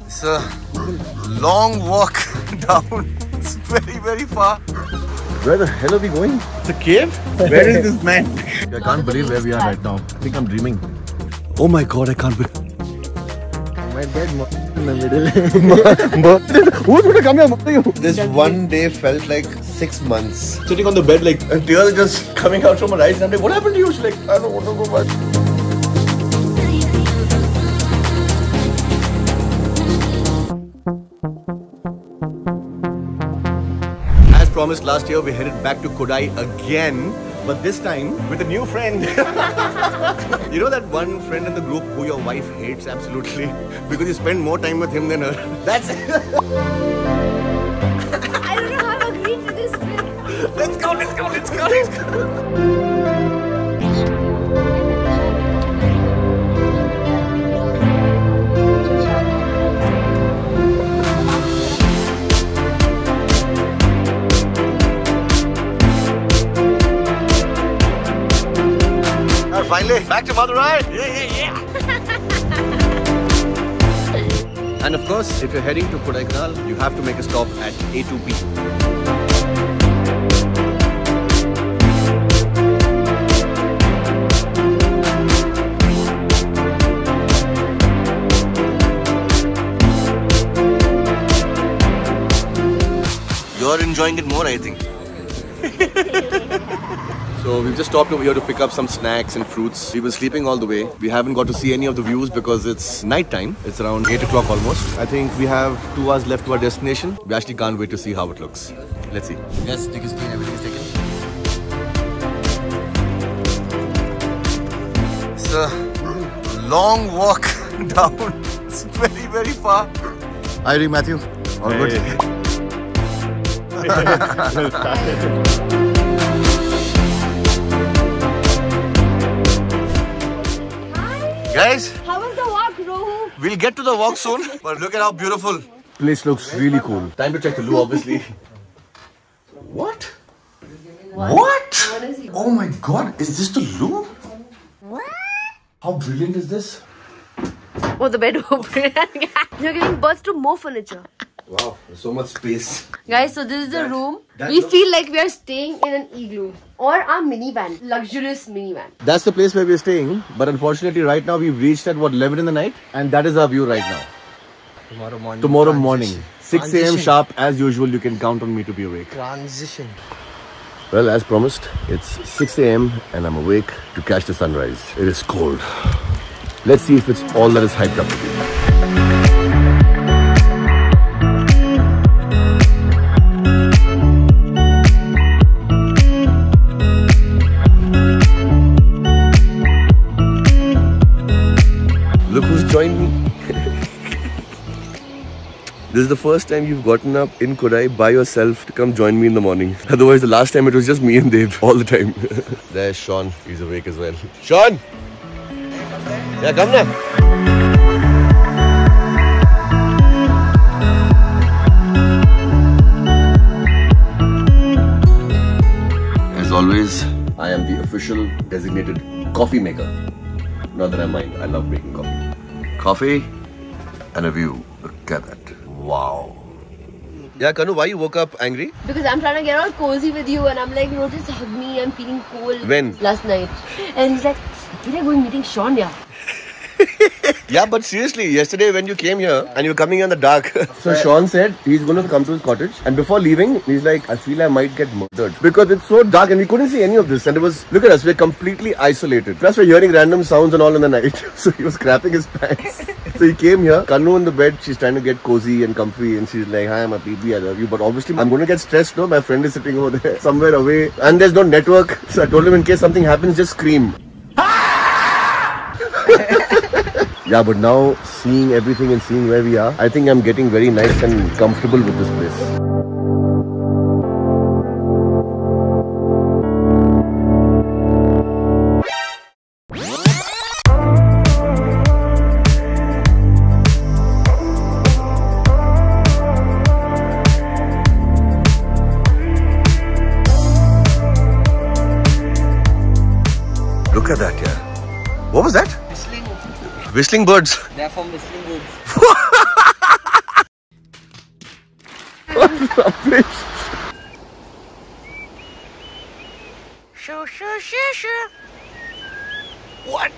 It's a long walk down. It's very far. Where the hell are we going? It's a cave? Where is this man? I can't believe where we are right now. I think I'm dreaming. Oh my god, I can't believe. My bed in the middle. Who's gonna come here? This one day felt like 6 months. Sitting on the bed like tears just coming out from her eyes. And I'm like, what happened to you? She's like, I don't want to go back. Promised last year, we headed back to Kodai again, but this time with a new friend. You know that one friend in the group who your wife hates absolutely because you spend more time with him than her. That's it. I don't know how I agreed to this trip. Let's go. Finally, back to Madurai! Yeah! And of course, if you're heading to Kodaikanal, you have to make a stop at A2P. You're enjoying it more, I think. So we've just stopped over here to pick up some snacks and fruits. We've been sleeping all the way. We haven't got to see any of the views because it's night time. It's around 8 o'clock almost. I think we have 2 hours left to our destination. We actually can't wait to see how it looks. Let's see. Yes, tickets clean, everything is taken. It's a long walk down. It's very far. How are you doing, Matthew? All good? Guys, How was the walk, Rohu? we'll get to the walk soon, but look at how beautiful. Place looks really cool. Time to check the loo, obviously. What? Oh my god, is this the loo? How brilliant is this? Oh, the bed open. You're giving birth to more furniture. Wow, there's so much space. Guys, so this is the room. We feel like we are staying in an igloo or a minivan, luxurious minivan. That's the place where we're staying. But unfortunately, right now we've reached at 11 in the night, and that is our view right now. Tomorrow morning, 6 a.m. sharp, as usual. You can count on me to be awake. Transition. Well, as promised, it's 6 a.m. and I'm awake to catch the sunrise. It is cold. Let's see if it's all that is hyped up to be. Look who's joined me. This is the first time you've gotten up in Kodai by yourself to come join me in the morning. Otherwise, the last time it was just me and Dev all the time. There's Sean. He's awake as well. Sean! Yeah, come now. As always, I am the official designated coffee maker. Not that I mind. I love making coffee. Coffee and a view. Look at that. Wow. Yeah, Kanu, why you woke up angry? Because I'm trying to get all cozy with you and I'm like, no, just hug me. I'm feeling cold. When? Last night. And he's like, I feel like going meeting Sean, yeah. Yeah, but seriously, yesterday when you came here and you were coming in the dark. So Sean said he's going to come to his cottage, and before leaving, he's like, I feel I might get murdered because it's so dark and we couldn't see any of this. And it was, look at us, we're completely isolated. Plus we're hearing random sounds and all in the night. So he was crapping his pants. So he came here, Kanu in the bed, she's trying to get cozy and comfy, and she's like, hi, I'm a PB, I love you. But obviously I'm going to get stressed, no? My friend is sitting over there, somewhere away, and there's no network. So I told him, in case something happens, just scream. Yeah, but now seeing everything and seeing where we are, I think I'm getting very nice and comfortable with this place. Look at that, yeah. What was that? Whistling. Whistling birds. They're from whistling birds. What?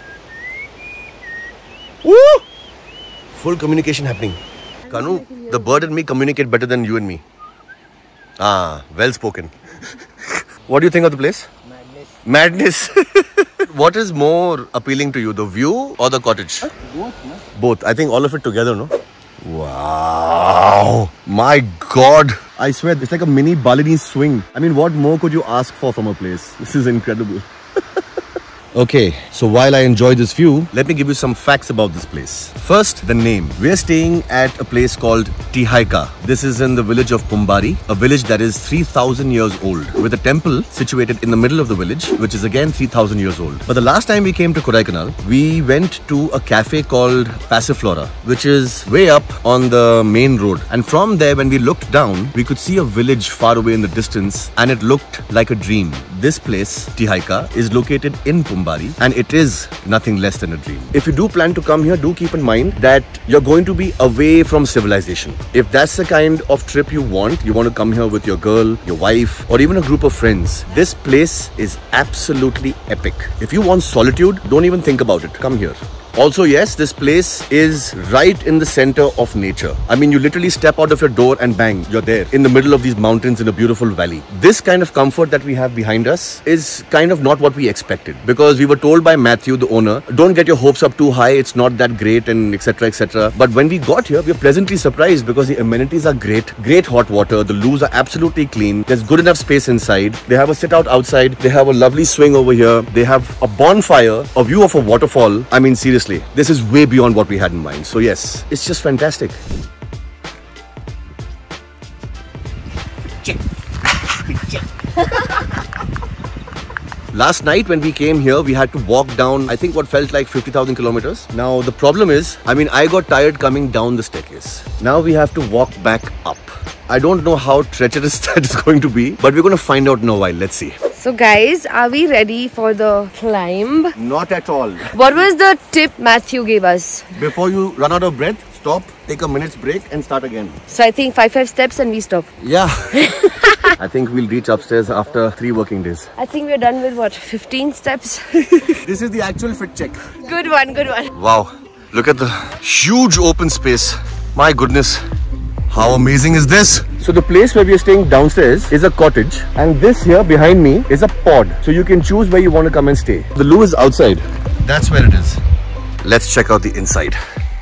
Woo! Full communication happening. Kanu, the bird and me communicate better than you and me. Ah, well spoken. What do you think of the place? Madness. What is more appealing to you, the view or the cottage? Both, no? Both. I think all of it together, no? Wow. My God. I swear, it's like a mini Balinese swing. I mean, what more could you ask for from a place? This is incredible. Okay, so while I enjoy this view, let me give you some facts about this place. First, the name. We're staying at a place called Tihaika. This is in the village of Pumbari, a village that is 3,000 years old, with a temple situated in the middle of the village, which is again 3,000 years old. But the last time we came to Kodaikanal, we went to a cafe called Passiflora, which is way up on the main road. And from there, when we looked down, we could see a village far away in the distance, and it looked like a dream. This place, Tihaika, is located in Pumbari, and it is nothing less than a dream. If you do plan to come here, do keep in mind that you're going to be away from civilization. If that's the kind of trip you want to come here with your girl, your wife, or even a group of friends, this place is absolutely epic. If you want solitude, don't even think about it. Come here. Also, yes, this place is right in the center of nature. I mean, you literally step out of your door and bang, you're there in the middle of these mountains in a beautiful valley. This kind of comfort that we have behind us is kind of not what we expected, because we were told by Matthew, the owner, don't get your hopes up too high, it's not that great, and etc, etc. But when we got here, we were pleasantly surprised because the amenities are great. Great hot water, the loos are absolutely clean, there's good enough space inside, they have a sit out outside, they have a lovely swing over here, they have a bonfire, a view of a waterfall. I mean, seriously, this is way beyond what we had in mind. So yes, it's just fantastic. Last night when we came here, we had to walk down, I think what felt like 50,000 kilometers. Now the problem is, I mean, I got tired coming down the staircase. Now we have to walk back up. I don't know how treacherous that is going to be, but we're going to find out in a while. Let's see. So guys, are we ready for the climb? Not at all. What was the tip Matthew gave us? Before you run out of breath, stop, take a minute's break and start again. So I think 5 steps and we stop. Yeah. I think we'll reach upstairs after 3 working days. I think we're done with what, 15 steps? This is the actual fit check. Good one, good one. Wow, look at the huge open space. My goodness, how amazing is this? So the place where we are staying downstairs is a cottage, and this here behind me is a pod. So you can choose where you want to come and stay. The loo is outside. That's where it is. Let's check out the inside.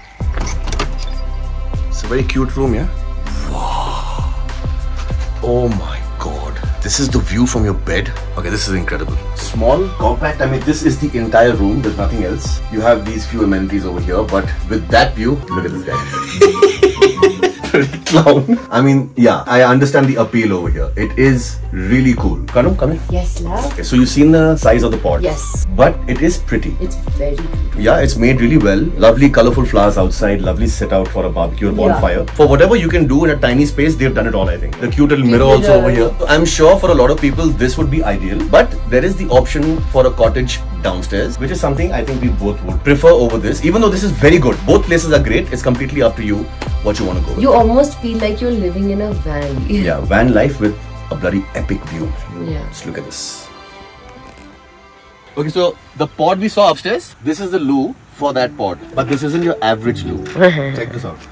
It's a very cute room, yeah? Wow. Oh my God. This is the view from your bed. Okay, this is incredible. Small, compact. I mean, this is the entire room. There's nothing else. You have these few amenities over here, but with that view, look at this guy. Clown. I mean, yeah, I understand the appeal over here. It is really cool. Kanu, come here. Yes, love. Okay, so you've seen the size of the pod. Yes. But it is pretty. It's very pretty. Yeah, it's made really well. Lovely colorful flowers outside. Lovely sit out for a barbecue or bonfire. For whatever you can do in a tiny space, they've done it all, I think. The cute little mirror also over here. I'm sure for a lot of people, this would be ideal. But there is the option for a cottage downstairs, which is something I think we both would prefer over this. Even though this is very good. Both places are great. It's completely up to you what you want to go with. You almost feel like you're living in a van. Yeah, van life with a bloody epic view. Yeah. Just look at this. Okay, so the pod we saw upstairs, this is the loo for that pod. But this isn't your average loo. Check this out.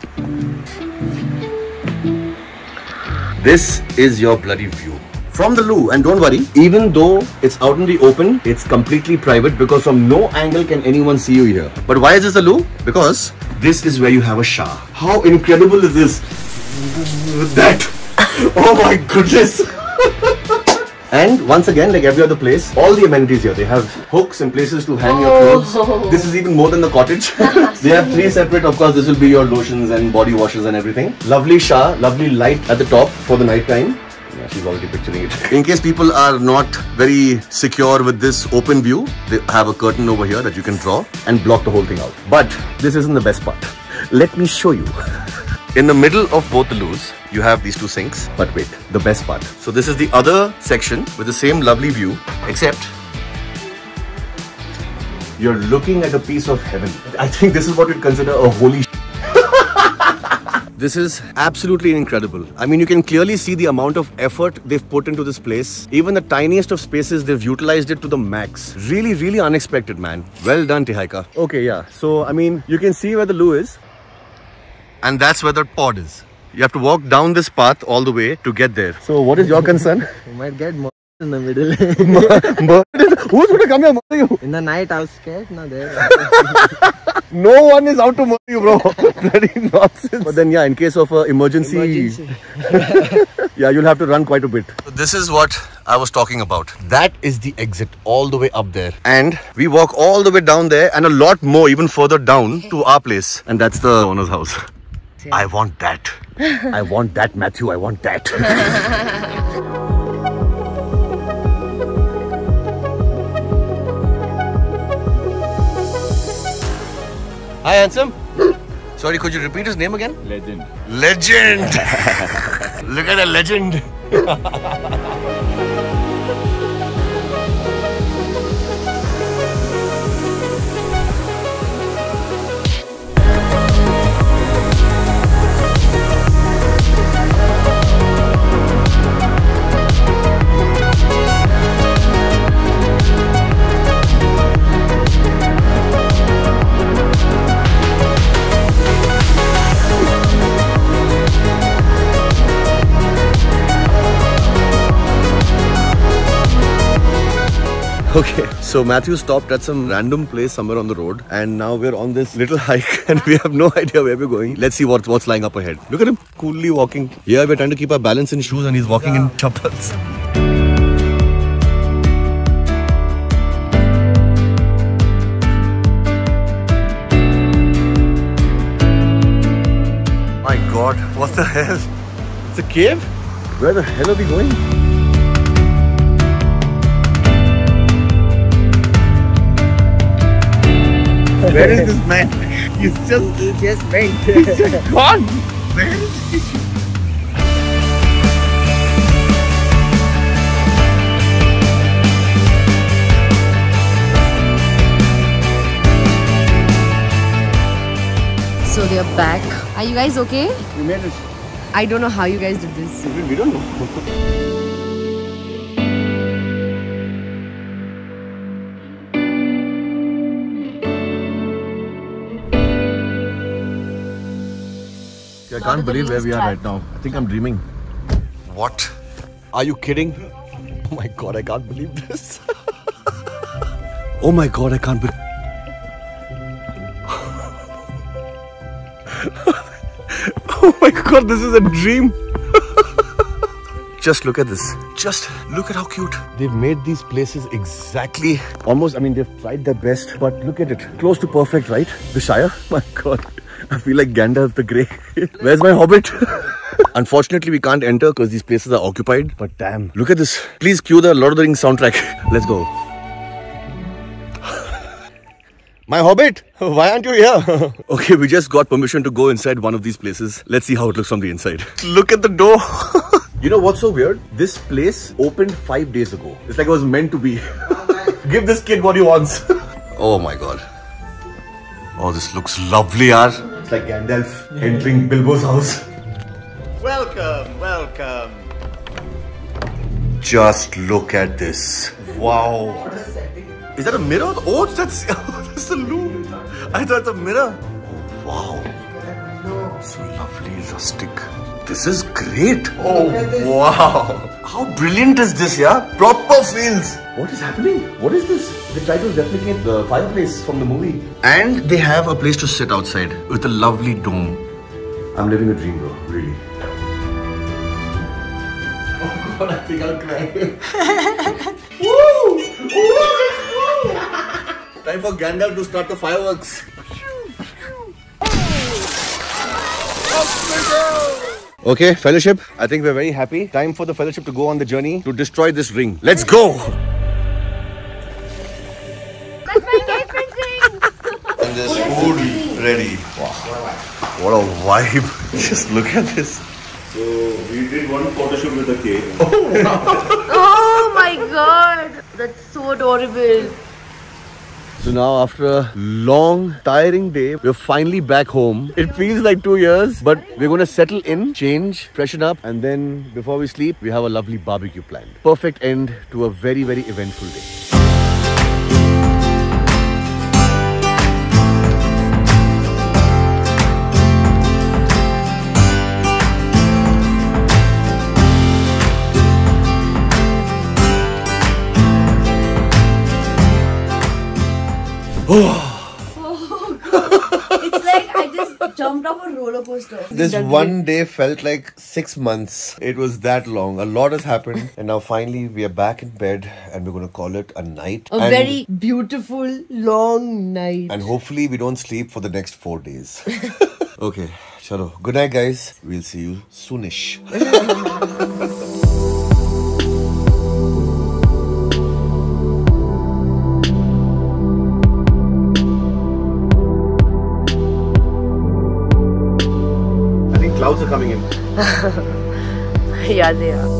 This is your bloody view from the loo, and don't worry, even though it's out in the open, it's completely private because from no angle can anyone see you here. But why is this a loo? Because this is where you have a shower. How incredible is this? That, oh my goodness. And once again, like every other place, all the amenities here. They have hooks and places to hang your clothes. This is even more than the cottage. They have 3 separate, of course, this will be your lotions and body washes and everything. Lovely shower, lovely light at the top for the night time. Yeah, she's already picturing it. In case people are not very secure with this open view, they have a curtain over here that you can draw and block the whole thing out. But this isn't the best part. Let me show you. In the middle of both the loos, you have these 2 sinks. But wait, the best part. So this is the other section with the same lovely view, except you're looking at a piece of heaven. I think this is what we'd consider a holy This is absolutely incredible. I mean, you can clearly see the amount of effort they've put into this place. Even the tiniest of spaces, they've utilized it to the max. Really, really unexpected, man. Well done, Tihaika. Okay, yeah. So, I mean, you can see where the loo is. And that's where the pod is. You have to walk down this path all the way to get there. So, what is your concern? You might get murdered in the middle. Who's going to come here and murder you? In the night, I was scared. No, there. No one is out to murder you, bro. Bloody nonsense. But then, yeah, in case of emergency. Yeah, you'll have to run quite a bit. This is what I was talking about. That is the exit all the way up there. And we walk all the way down there and a lot more even further down to our place. And that's the owner's house. I want that. I want that, Matthew. I want that. Hi, handsome. Sorry, could you repeat his name again? Legend. Legend. Look at a legend. Okay, so Matthew stopped at some random place somewhere on the road and now we're on this little hike and we have no idea where we're going. Let's see what's lying up ahead. Look at him, coolly walking. Yeah, we're trying to keep our balance in shoes and he's walking in chappals. My God, what the hell? It's a cave? Where the hell are we going? Where is this man? He's just went. He's just gone. Where is he? So they're back. Are you guys okay? We made it. I don't know how you guys did this. We don't know. I can't believe where we are right now. I think I'm dreaming. What? Are you kidding? Oh my God, I can't believe this. Oh my God, I can't believe. Oh my God, this is a dream. Just look at this. Just look at how cute. They've made these places exactly. Almost, I mean, they've tried their best, but look at it. Close to perfect, right? The Shire? My God. I feel like Gandalf the Grey. Where's my hobbit? Unfortunately, we can't enter because these places are occupied. But damn, look at this. Please cue the Lord of the Rings soundtrack. Let's go. My hobbit, why aren't you here? Okay, we just got permission to go inside one of these places. Let's see how it looks from the inside. Look at the door. You know what's so weird? This place opened 5 days ago. It's like it was meant to be. Give this kid what he wants. Oh my God. Oh, this looks lovely, yaar. It's like Gandalf entering Bilbo's house. Welcome, welcome. Just look at this. Wow. Is that a mirror? Oh, that's the loo. I thought it's a mirror. Oh, wow. So lovely, rustic. This is great. Oh, wow. How brilliant is this, yeah? Proper feels. What is happening? What is this? They try to replicate the fireplace from the movie. And they have a place to sit outside with a lovely dome. I'm living a dream, bro. Really. Oh God, I think I'll cry. Woo! Woo! Time for Gandalf to start the fireworks. Okay, fellowship. I think we're very happy. Time for the fellowship to go on the journey to destroy this ring. Let's go! That's my engagement ring! And there's food ready. Wow. What a vibe. Just look at this. So we did one photo shoot with the cake. Oh my God! That's so adorable. So now after a long, tiring day, we're finally back home. It feels like 2 years, but we're going to settle in, change, freshen up, and then before we sleep, we have a lovely barbecue planned. Perfect end to a very, very eventful day. It's like I just jumped off a roller coaster. This one day felt like 6 months. It was that long. A lot has happened. And now finally we are back in bed and we're going to call it a night. A very beautiful, long night. And hopefully we don't sleep for the next 4 days. Okay, chalo. Good night, guys. We'll see you soonish. Clouds are coming in. Yeah, they are.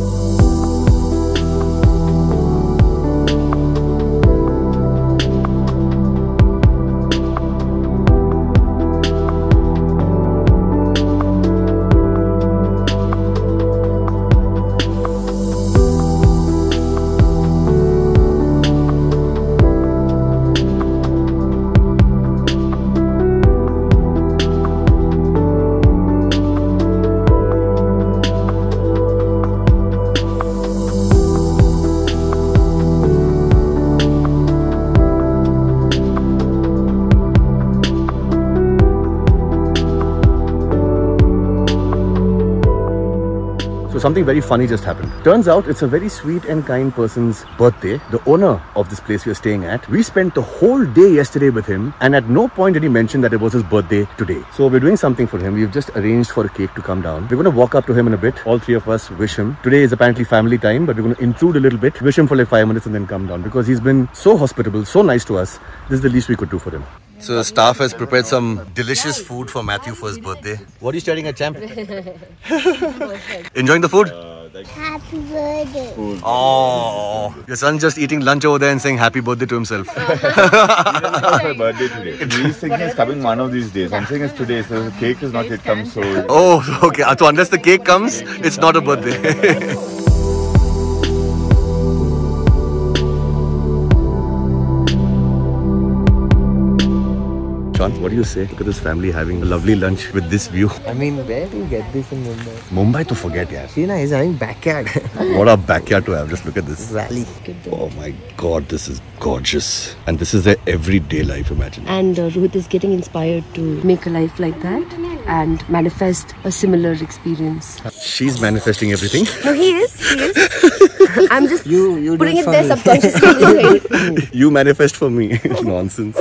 Something very funny just happened. Turns out it's a very sweet and kind person's birthday. The owner of this place we are staying at. We spent the whole day yesterday with him and at no point did he mention that it was his birthday today. So we're doing something for him. We've just arranged for a cake to come down. We're going to walk up to him in a bit. All three of us wish him. Today is apparently family time, but we're going to intrude a little bit. Wish him for like 5 minutes and then come down because he's been so hospitable, so nice to us. This is the least we could do for him. So the staff has prepared some delicious food for Matthew for his birthday. What are you staring at, champ? Enjoying the food? Happy birthday. Oh, your son's just eating lunch over there and saying happy birthday to himself. Happy birthday today. He's thinking it's coming one of these days. I'm saying it's today, so the cake is not yet come. So. Oh, okay. So unless the cake comes, it's not a birthday. John, what do you say? Look at this family having a lovely lunch with this view. I mean, where do you get this in Mumbai? Mumbai to forget, yeah. Sheena is having backyard. What a backyard to have. Just look at this. Valley. Oh my God, this is gorgeous. And this is their everyday life, imagine. And Rohit is getting inspired to make a life like that and manifest a similar experience. She's manifesting everything. No, he is. I'm just You putting do it for there me. subconsciously. You manifest for me. Nonsense.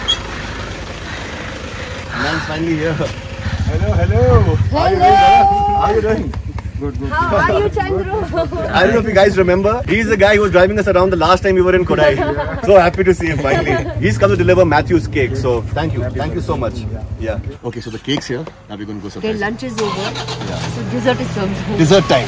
Man's finally here. Hello, hello. How are you doing? Good. How are you, Chandru? I don't know if you guys remember. He's the guy who was driving us around the last time we were in Kodai. So happy to see him finally. He's come to deliver Matthew's cake. So thank you. Thank you so much. Yeah. Okay, so the cake's here. Now we're going to go Okay, surprise. lunch is over. So dessert is served. Dessert time.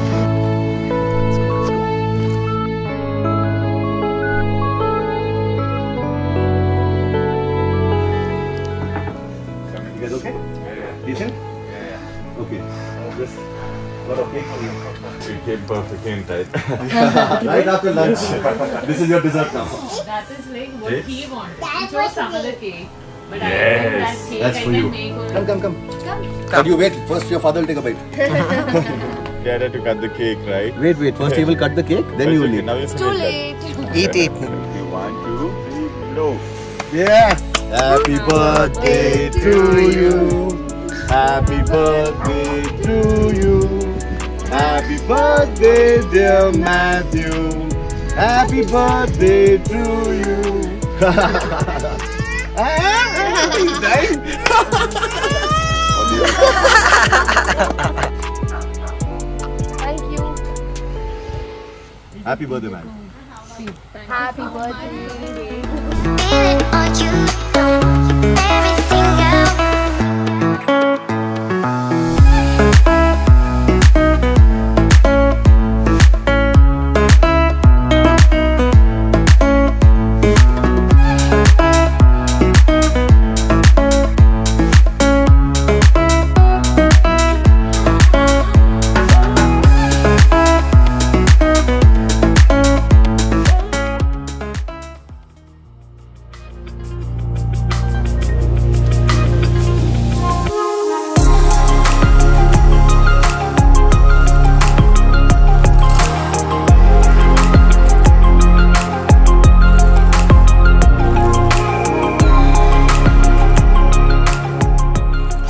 You guys okay? Decent? Yeah. Okay. Just got a cake for you. It came perfectly in time. Right after lunch. This is your dessert now. That is like what he wanted. That He chose some other cake. But I Yes. think that cake That's I for can you. make only. Come. But you wait. First your father will take a bite. Dad had to cut the cake, right? Wait. First he will cut the cake, then you will eat. Now you Too late. Eat it. 1, 2, 3, blow. Yeah. Happy birthday to you. Happy birthday to you. Happy birthday, dear Matthew. Happy birthday to you. He's dying. Thank you. Happy birthday, man. Happy birthday. Feeling on you, everything else.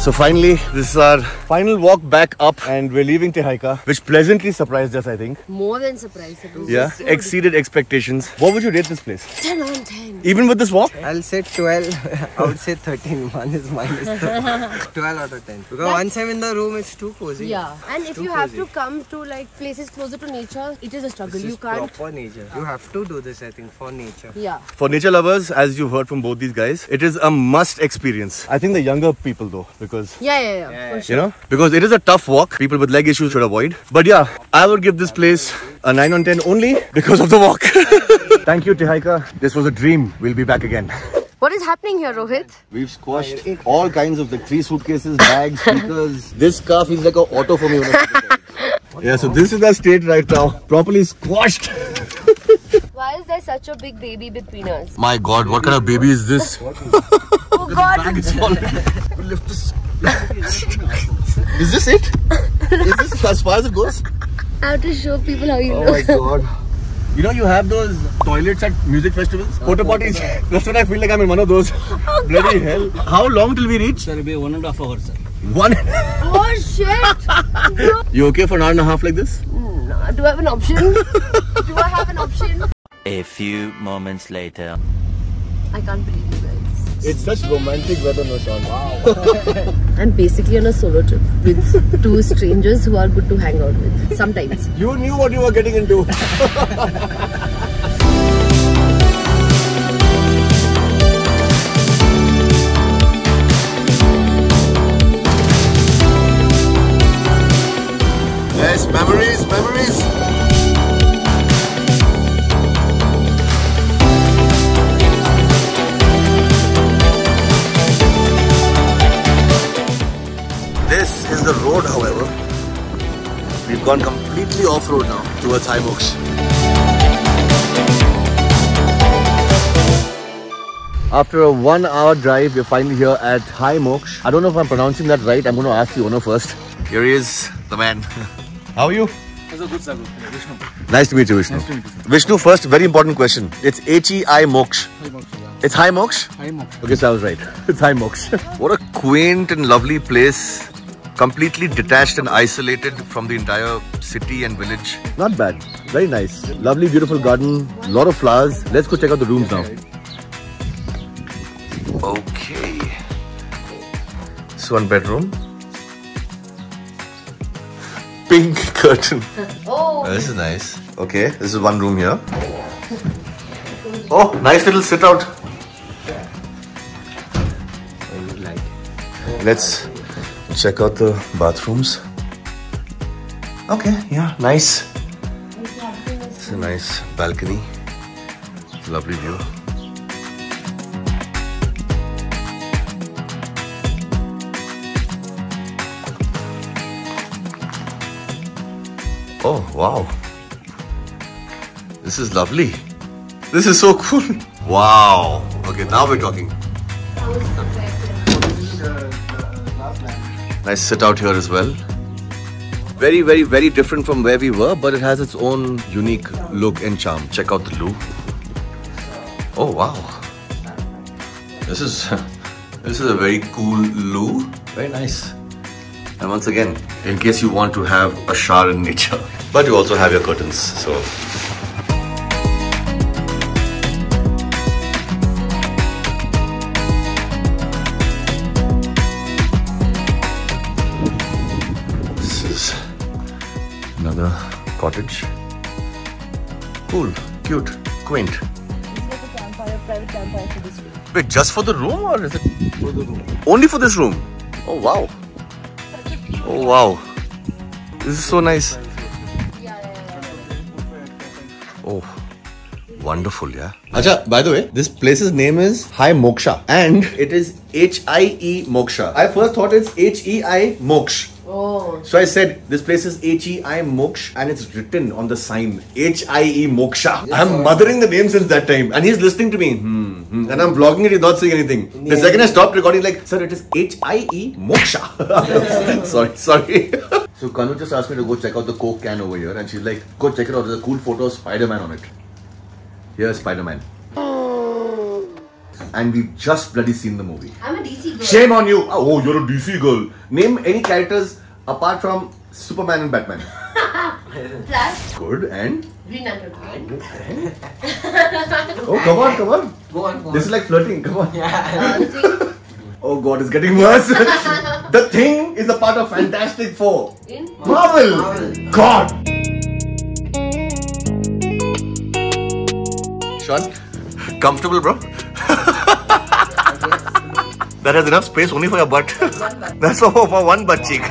So finally, this is our final walk back up and we're leaving Tehaika, which pleasantly surprised us, I think. More than surprised. Yeah, exceeded expectations. What would you rate this place? 10 on 10. Even with this walk? I'll say 12. I would say 13. One is minus 12 out of 10. Because once I'm in the room, it's too cozy. Yeah, and if you have to come to like places closer to nature, it is a struggle. This You is can't. proper nature. You have to do this, I think, for nature. Yeah. For nature lovers, as you've heard from both these guys, it is a must experience. I think the younger people though, because Yeah. For sure. you know, because it is a tough walk. People with leg issues should avoid. But yeah, I would give this place a 9 on 10 only because of the walk. Thank you, Tehaika. This was a dream. We'll be back again. What is happening here, Rohit? We've squashed all kinds of 3 suitcases, bags, speakers. This car feels like an auto for me. Yeah, so this is the state right now. Properly squashed. Why is there such a big baby between us? My God, what kind of baby is this? Oh God! Bag is falling. Lift this. Is this it? Is this as far as it goes? I have to show people how you Oh know. my God. You know, you have those toilets at music festivals, porta potties. That's what I feel like I'm in one of those. Bloody hell. How long till we reach? Sir, it'll be 1.5 hours, sir. One. Oh shit! You okay for an hour and a half like this? No, do I have an option? Do I have an option? A few moments later. I can't believe you guys. It's such romantic weather, no, Sean. Wow. I'm basically on a solo trip with 2 strangers who are good to hang out with. Sometimes. You knew what you were getting into. Yes, memories. This is the road, however. We've gone completely off-road now towards High Moksha. After a 1-hour drive, we're finally here at High Moksha. I don't know if I'm pronouncing that right. I'm going to ask the owner first. Here he is, the man. How are you? Good, sir. Good. Vishnu. Nice to meet you, Vishnu. Nice to meet you, sir. Vishnu, first, very important question. It's H-E-I Moksha. High Moksha, yeah. It's High Moksha? High Moksha. Okay, so I was right. It's High Moksha. What a quaint and lovely place. Completely detached and isolated from the entire city and village. Not bad. Very nice. Lovely, beautiful garden. Lot of flowers. Let's go check out the rooms now. Okay. So, 1 bedroom. Pink curtain. Oh. This is nice. Okay, this is 1 room here. Oh, nice little sit out. Let's check out the bathrooms. Okay, yeah, nice. It's a nice balcony. It's a lovely view. Oh, wow. This is lovely. This is so cool. Wow. Okay, now we're talking. Nice sit out here as well. Very, very, very different from where we were, but it has its own unique look and charm. Check out the loo. Oh, wow. This is a very cool loo. Very nice. And once again, in case you want to have a shower in nature, but you also have your curtains, so. This is another cottage. Cool, cute, quaint. It's like a campfire, private campfire for this room. Wait, just for the room or is it? For the room. Only for this room? Oh, wow. Oh, wow. This is so nice. Oh, wonderful, yeah. Acha, by the way, this place's name is High Moksha and it is H-I-E Moksha. I first thought it's H-E-I Moksha. Oh. So I said, this place is H-E-I Moksha and it's written on the sign H-I-E Moksha. I'm mothering the name since that time and he's listening to me. And I'm vlogging it, he's not saying anything. The second I stopped recording, like, sir, it is H-I-E Moksha. sorry. So Kanu just asked me to go check out the Coke can over here and she's like, go check it out, there's a cool photo of Spider-Man on it. Here's Spider-Man. and we've just bloody seen the movie. I'm a DC girl. Shame on you. Oh, you're a DC girl. Name any characters apart from Superman and Batman. Flash. Good. And? Green Lantern. Oh, come on, come on. Go on, go on. This is like flirting. Come on. Yeah. Oh God, it's getting worse. The Thing is a part of Fantastic Four. In Marvel. God. Sean, comfortable, bro? That has enough space only for your butt. That's for one butt cheek.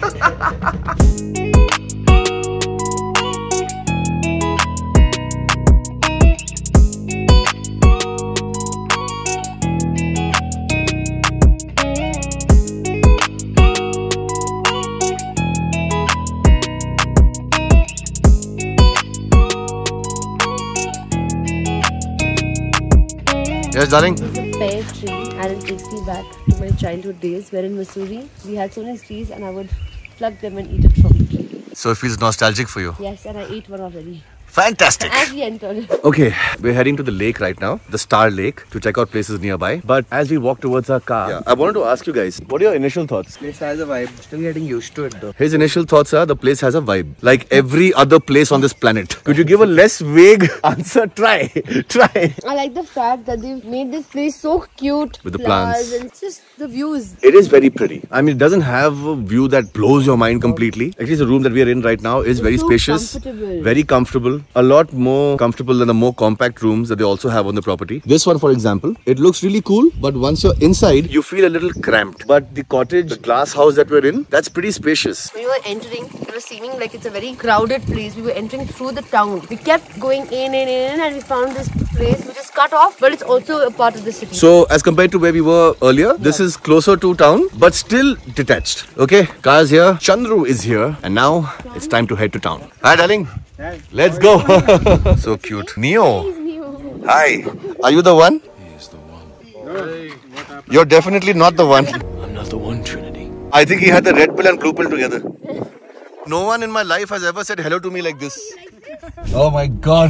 Yes, darling. pear tree and it takes me back to my childhood days where in Missouri we had so many trees and I would pluck them and eat it from the tree. So it feels nostalgic for you. Yes, and I ate one already. Fantastic. As we entered. Okay, we're heading to the lake right now, the Star Lake, to check out places nearby. But as we walk towards our car, I wanted to ask you guys, what are your initial thoughts? Place has a vibe. Still getting used to it though. His initial thoughts are the place has a vibe, like every other place on this planet. Could you give a less vague answer? Try. I like the fact that they've made this place so cute. With the flowers plants. and just the views. It is very pretty. I mean, it doesn't have a view that blows your mind completely. At least the room that we are in right now is very so spacious, comfortable. very comfortable, a lot more comfortable than the more compact rooms that they also have on the property. This one, for example, it looks really cool, but once you're inside, you feel a little cramped. But the cottage, the glass house that we're in, that's pretty spacious. We were entering, it was seeming like it's a very crowded place. We were entering through the town. We kept going in and we found this place which is cut off, but it's also a part of the city. So, as compared to where we were earlier, this is closer to town, but still detached. Okay, cars here, Chandru is here, and now it's time to head to town. Hi, darling. Let's go. So cute. Neo. Hi. Are you the one? He is the one. You're definitely not the one. I'm not the one, Trinity. I think he had the red pill and blue pill together. No one in my life has ever said hello to me like this. Oh my God.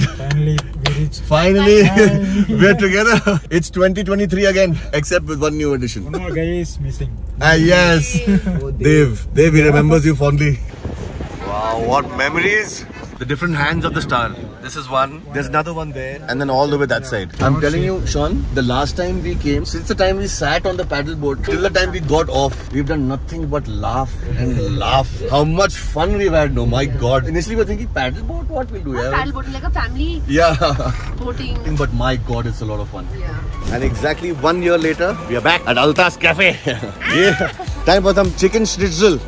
Finally, we're together. It's 2023 again, except with one new addition. One more guy is missing. Yes. Dave, he remembers you fondly. Wow, what memories. The different hands of the star. This is one. There's another one there. And then all the way that side. I'm telling you, Sean, the last time we came, since the time we sat on the paddle boat, till the time we got off, we've done nothing but laugh and laugh. How much fun we've had, no, my God. Initially we were thinking, paddle boat, what we'll do? Paddle boating, like a family boating. But my God, it's a lot of fun. Yeah. And exactly 1 year later, we are back at Altas Cafe. Yeah. Time for some chicken schnitzel.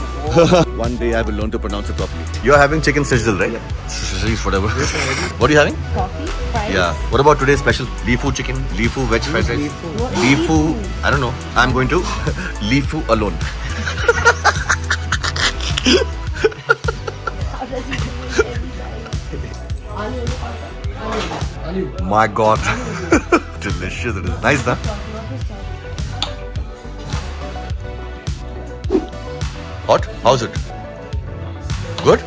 One day I will learn to pronounce it properly. You're having chicken schnitzel, right? Yeah. Whatever. What are you having? Coffee, fries. Yeah. What about today's special? Lifu chicken, Lifu veg fried rice. Lifu, I don't know. I'm going to Lifu alone. My God. Delicious it is. Nice, huh? Hot? How's it? Good?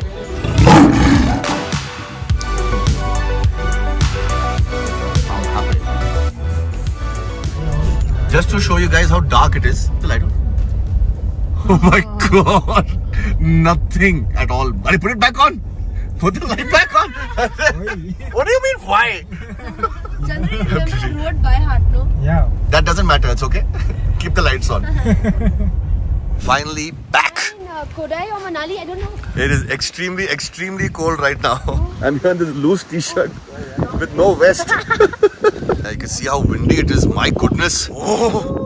Just to show you guys how dark it is. The light on. Oh my God. Nothing at all. Buddy, put it back on. Put the light back on. What do you mean, why? Chandra, you remember the road by heart, no? Yeah. That doesn't matter. It's okay. Keep the lights on. Finally back. Kodai or Manali, I don't know. It is extremely cold right now. I'm here in this loose t-shirt with no vest. You can see how windy it is. My goodness. Oh.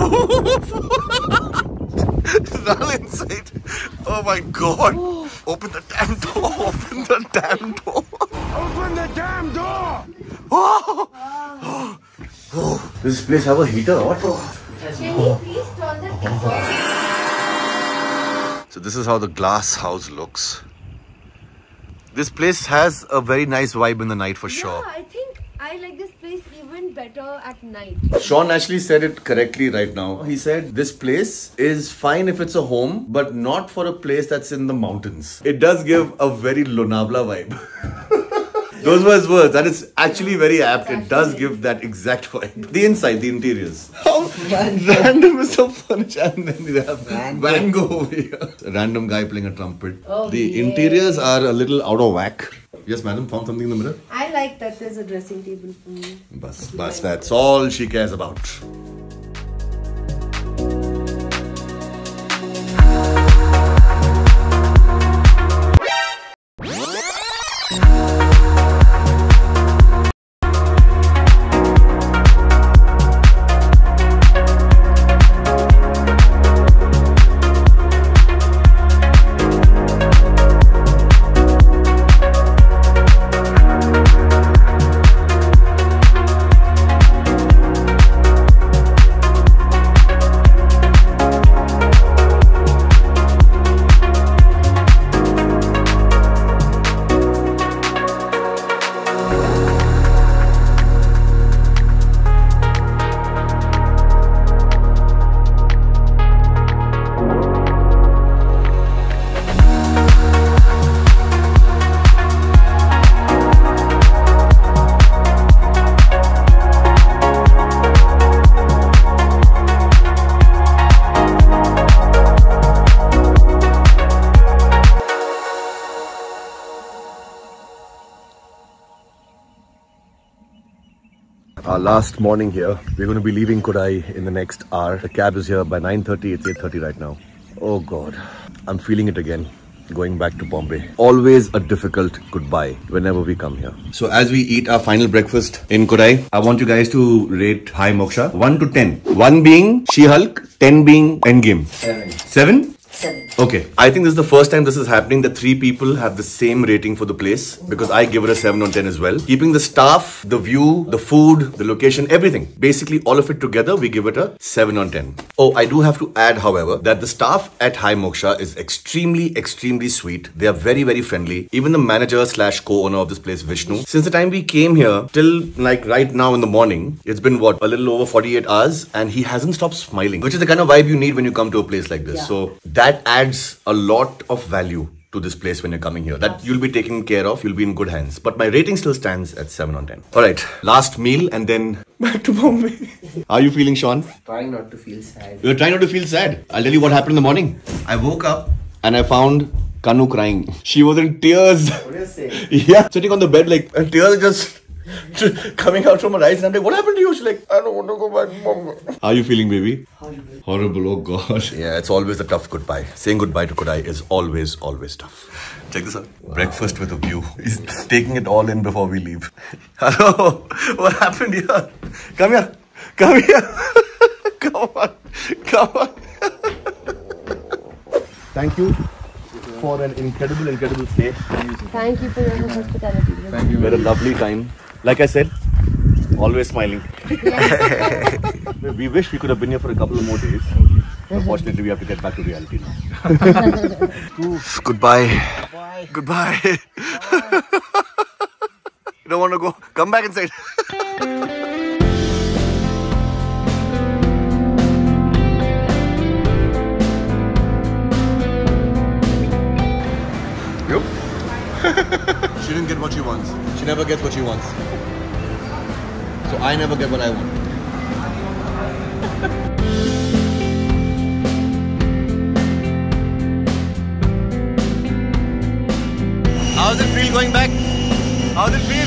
Run inside. Oh my God. Open the damn door. Open the damn door. Open the damn door! Oh. Does this place have a heater or what? Can you please turn the thing off? So this is how the glass house looks. This place has a very nice vibe in the night for sure. Yeah, I think I like this place even better at night. Sean actually said it correctly right now. He said this place is fine if it's a home, but not for a place that's in the mountains. It does give a very Lonavala vibe. Those were his words. That is actually very apt. It does give that exact vibe. The inside, the interiors. How random is the furniture? And then we have Van Gogh over here. A random guy playing a trumpet. Oh, the interiors are a little out of whack. Yes, madam, found something in the mirror? I like that there's a dressing table for me. Bas, that's all she cares about. Our last morning here. We're going to be leaving Kodai in the next hour. The cab is here by 9:30. It's 8:30 right now. Oh God, I'm feeling it again. Going back to Bombay. Always a difficult goodbye whenever we come here. So as we eat our final breakfast in Kodai, I want you guys to rate Hi Moksha 1 to 10. 1 being She-Hulk, 10 being Endgame. 7. 7? 7. Okay. I think this is the first time this is happening that 3 people have the same rating for the place, because I give it a 7 on 10 as well. Keeping the staff, the view, the food, the location, everything. Basically all of it together, we give it a 7 on 10. Oh, I do have to add, however, that the staff at Hi Moksha is extremely sweet. They are very friendly. Even the manager / co-owner of this place, Vishnu. Since the time we came here till like right now in the morning, it's been what, a little over 48 hours, and he hasn't stopped smiling, which is the kind of vibe you need when you come to a place like this. Yeah. So that adds a lot of value to this place when you're coming here. That you'll be taken care of, you'll be in good hands. But my rating still stands at 7 on 10. Alright, last meal and then back to Bombay. How are you feeling, Sean? Trying not to feel sad. You're trying not to feel sad. I'll tell you what happened in the morning. I woke up and I found Kanu crying. She was in tears. What do you say? Yeah, sitting on the bed like, and tears just coming out from her eyes, and I'm like, what happened to you? She's like, I don't want to go back, Mom. How are you feeling, baby? Horrible. Horrible, oh God. Yeah, it's always a tough goodbye. Saying goodbye to Kodai is always tough. Check this out. Wow. Breakfast with a view. He's taking it all in before we leave. Hello. What happened here? Come here. Come here. Come on. Come on. Thank you for an incredible stay. Thank you for your hospitality. Thank you. We had a lovely time. Like I said, always smiling. Yes. We wish we could have been here for a couple of more days. Unfortunately, we have to get back to reality now. Goodbye. Goodbye. You don't want to go? Come back inside. She didn't get what she wants. She never gets what she wants. So I never get what I want. How does it feel going back? How does it feel?